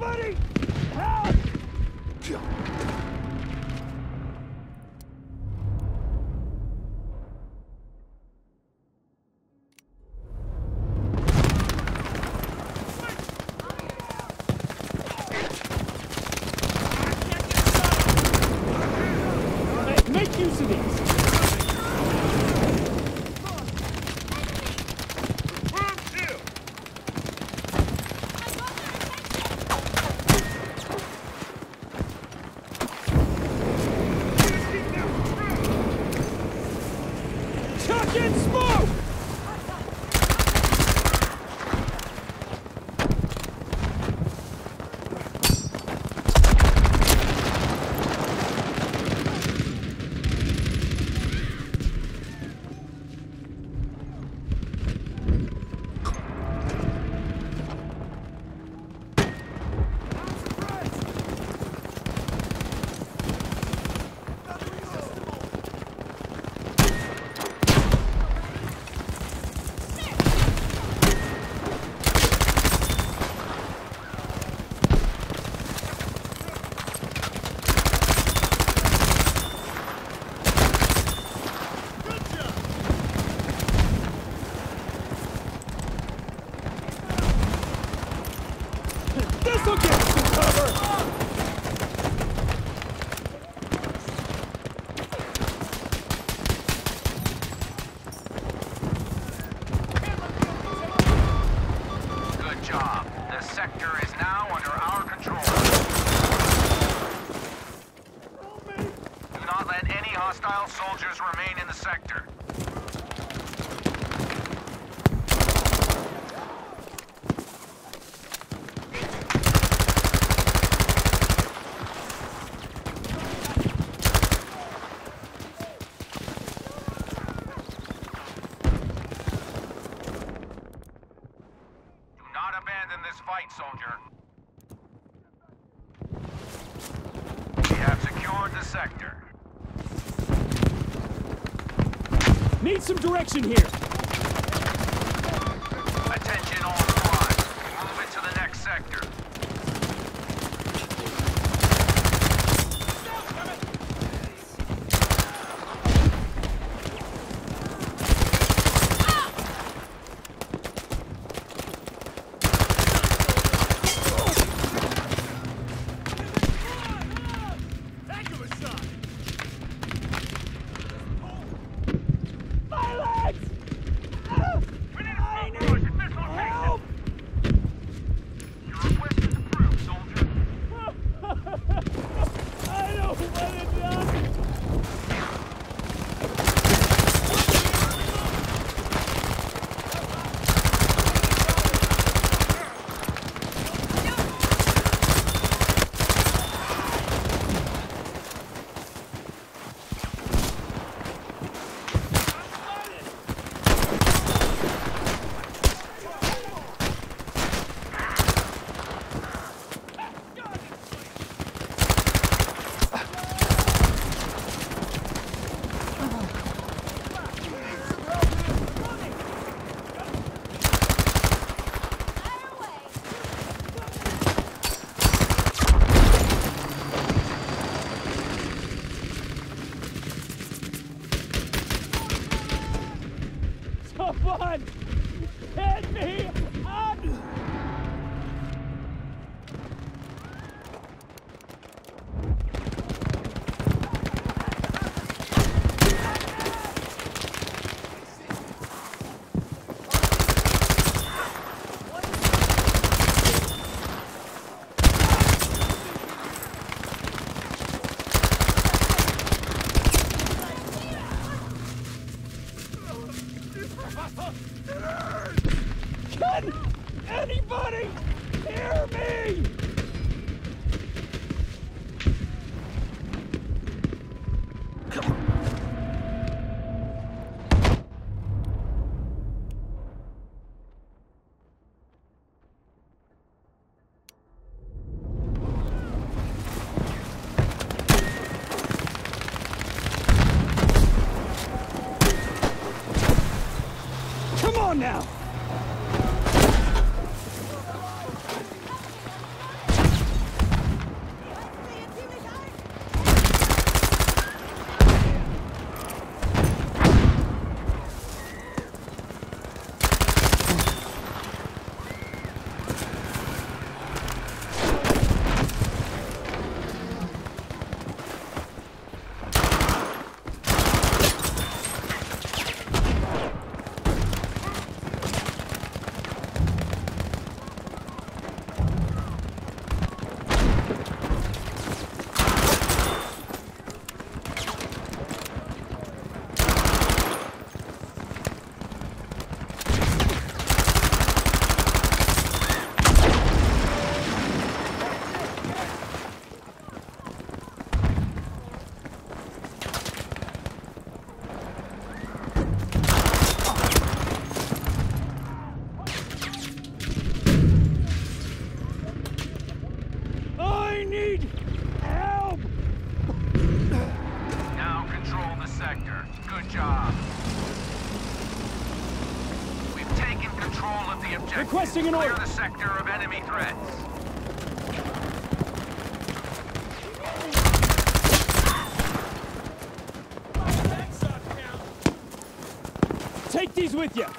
Anybody? Help! Make use of these! Chuck in smoke! This'll get us some cover! Good job. The sector is now under our control. Do not let any hostile soldiers remain in the sector. Not abandon this fight, soldier. We have secured the sector. Need some direction here! Attention all squads. Move into the next sector. My legs! Help! Help! Your request is approved, soldier. I don't want to die! Someone! Get me up! Can anybody hear me? Come on now! control of the objective. Requesting an Clear order. the sector of enemy threats. Take these with you.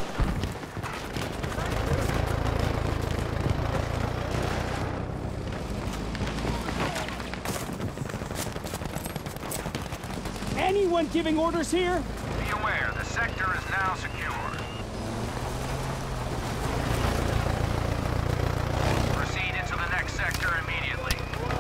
Anyone giving orders here? Be aware, the sector is now secure. Proceed into the next sector immediately.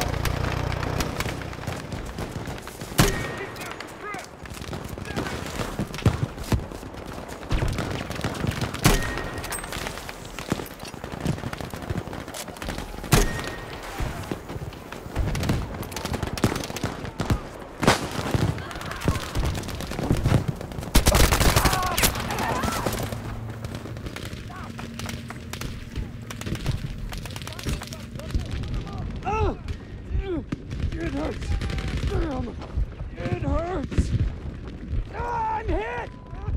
It hurts. It hurts. I'm hit.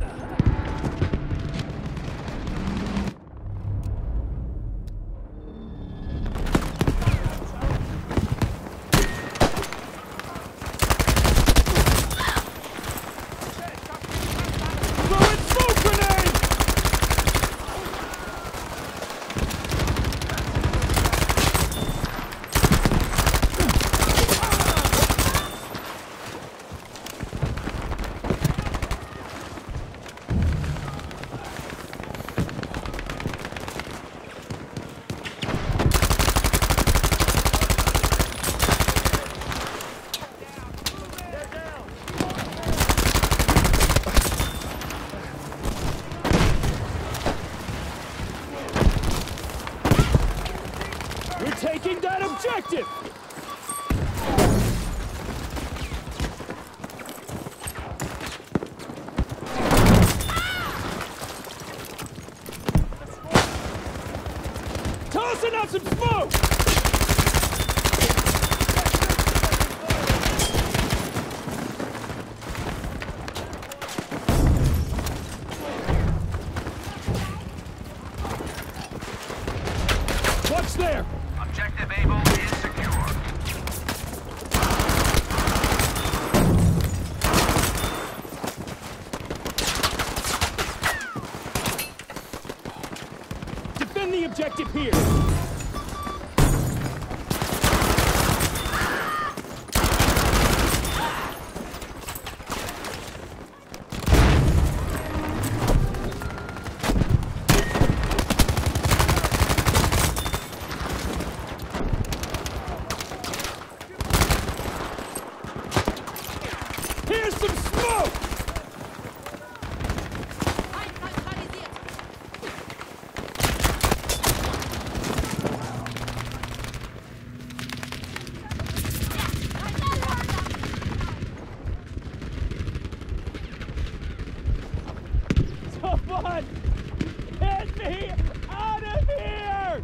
Throwing smoke grenade! We're taking that objective! Tossing out some smoke! Watch there! Objective Able is secure. Defend the objective here! Here's some smoke! Someone get me out of here!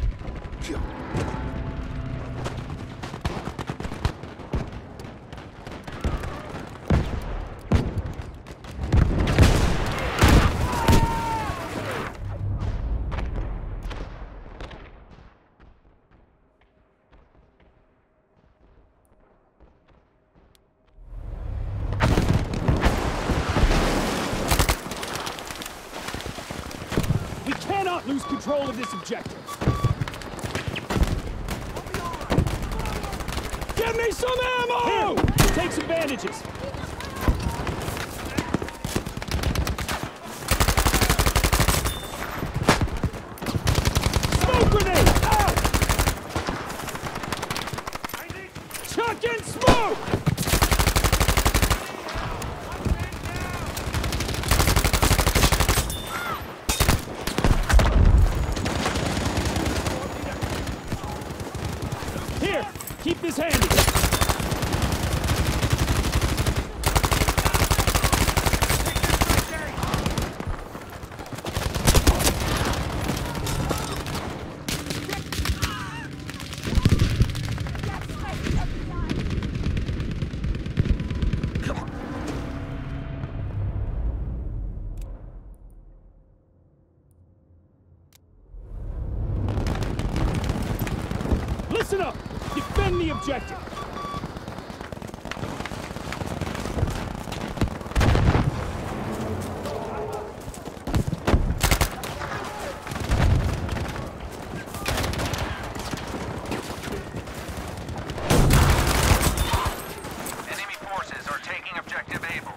We cannot lose control of this objective! Give me some ammo! Here! Take some bandages! Smoke grenade! Ah! Chuck in smoke! Here, keep this handy. Defend the objective! Enemy forces are taking objective Able.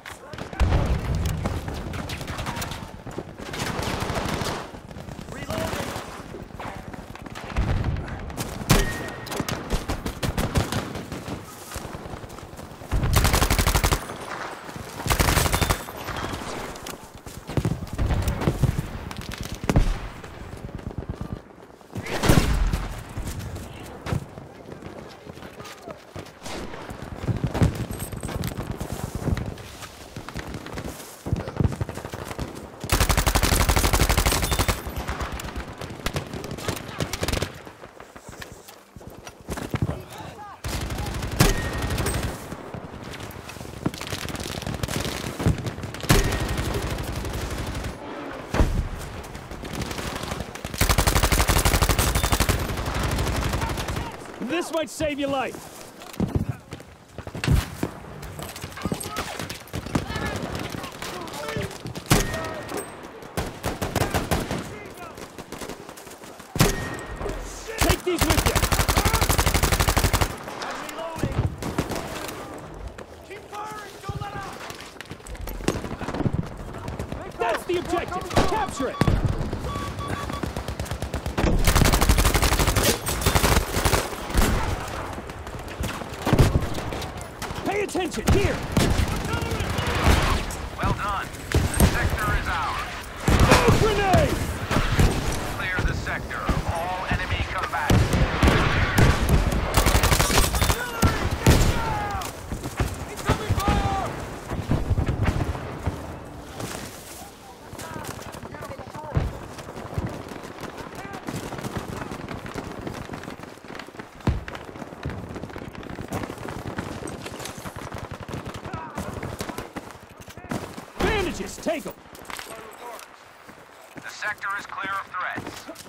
This might save your life. Take these with you. Keep firing! Don't let up! That's the objective. Capture it. Pay attention, here! Well done. The sector is ours. Throw grenade! Clear the sector of all enemy combatants. Incoming fire! Bandages, take them! The sector is clear of threats.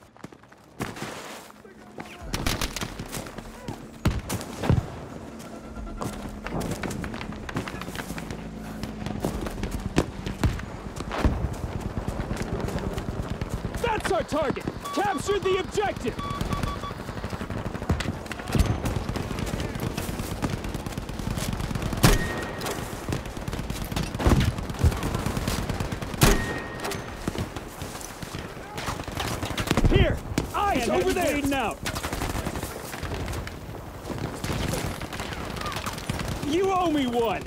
That's our target! Capture the objective! Here! Eyes over there! Bleeding out. You owe me one!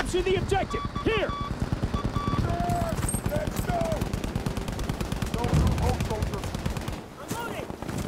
Capture the objective! Here! Let's go! Don't move, hold, soldier. Reloading!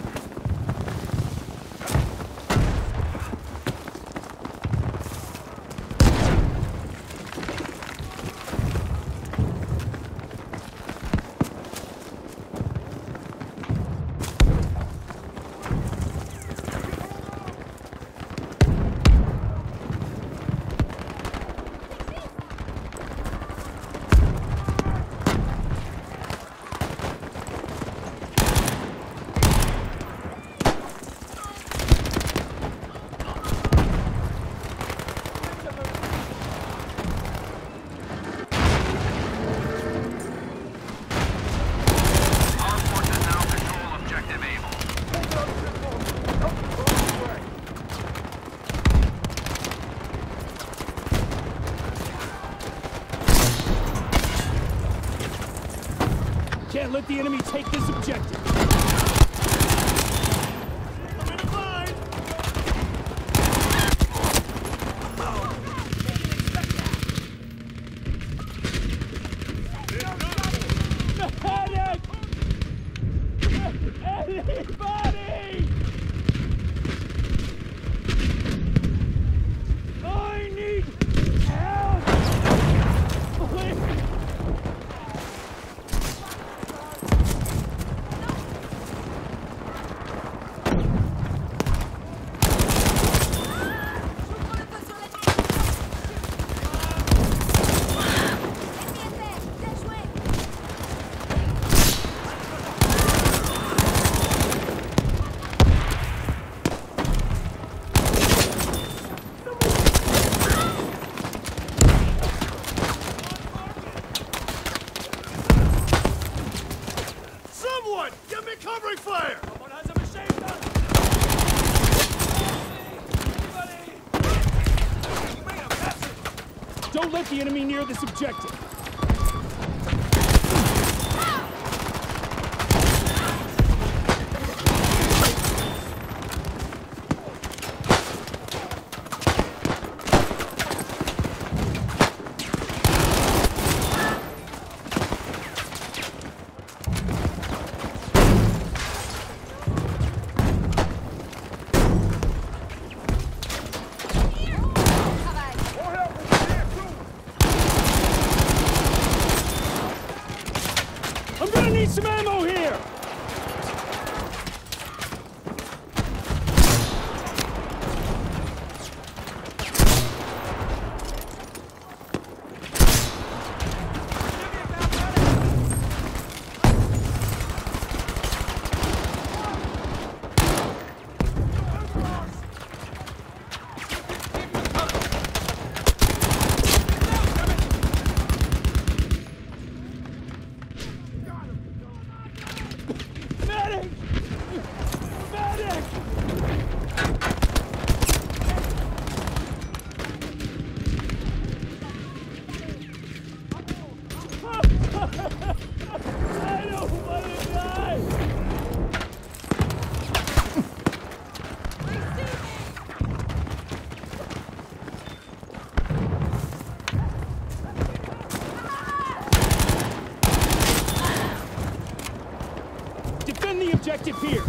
Can't let the enemy take this objective. Medic! Anybody! I need help! Please! Someone! Give me covering fire! Someone has a machine gun! Don't let the enemy near this objective. I'm gonna need some ammo here! Medic! Medic! I don't want to die! Defend the objective here!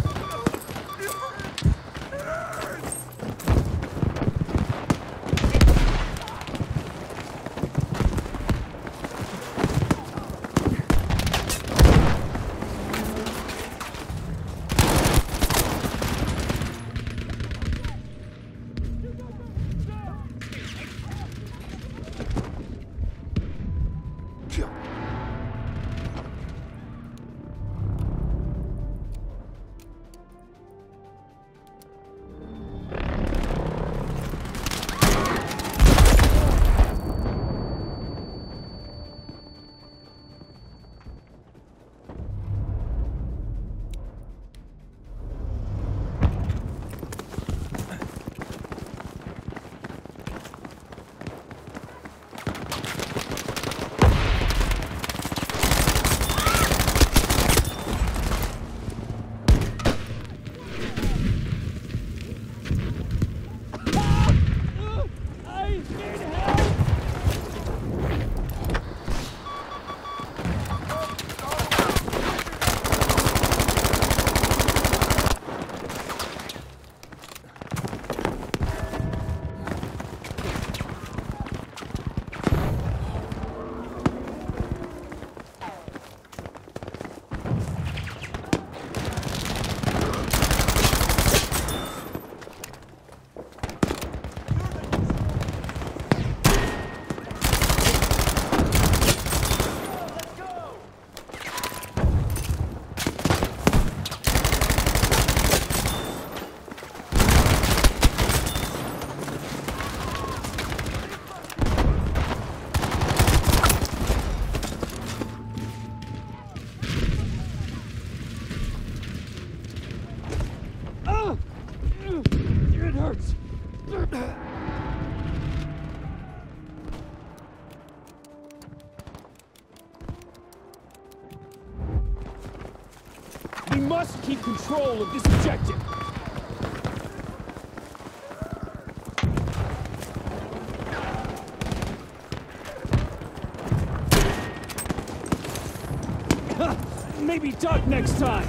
must keep control of this objective. Maybe duck next time.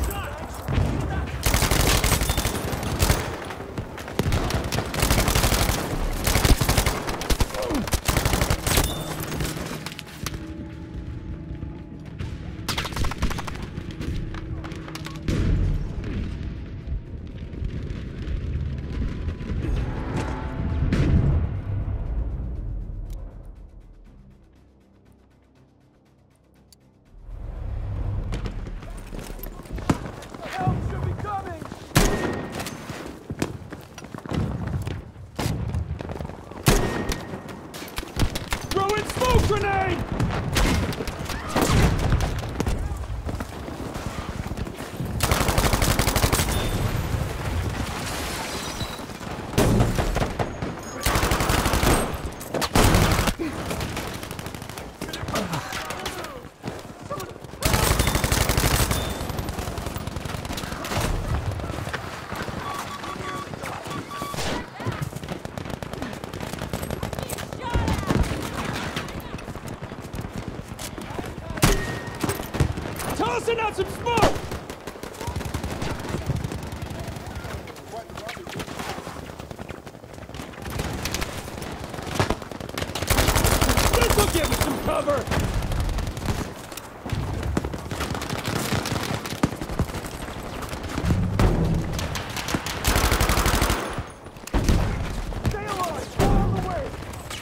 Grenade! Tossing out some smoke! This'll give us some cover! Stay alive! Go all the way!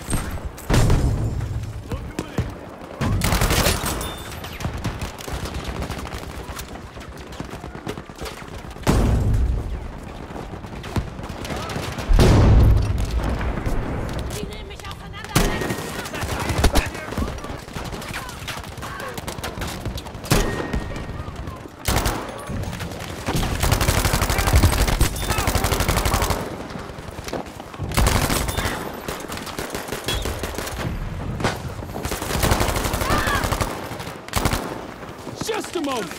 Just a moment!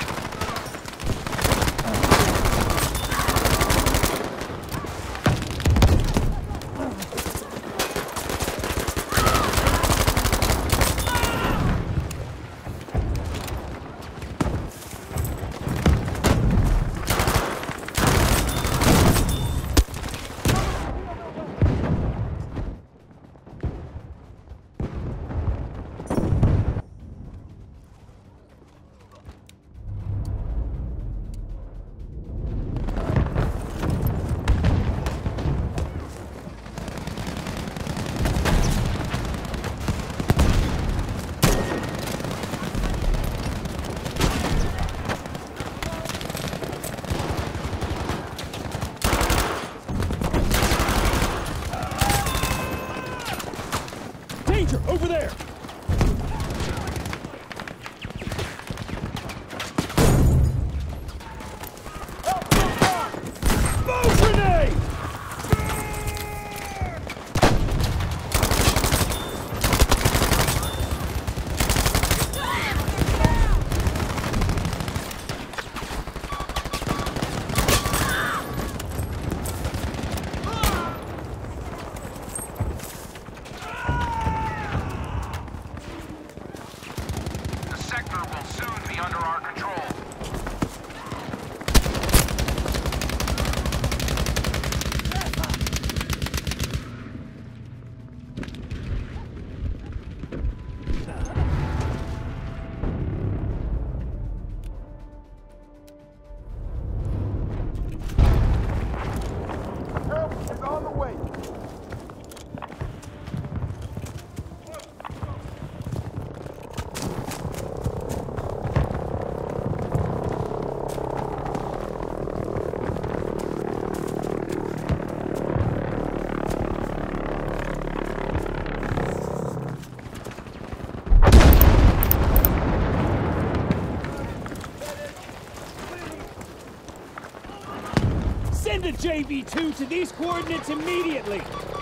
Danger! Over there! Smoke grenade! Under our control. Help is on the way. Send a JV-2 to these coordinates immediately!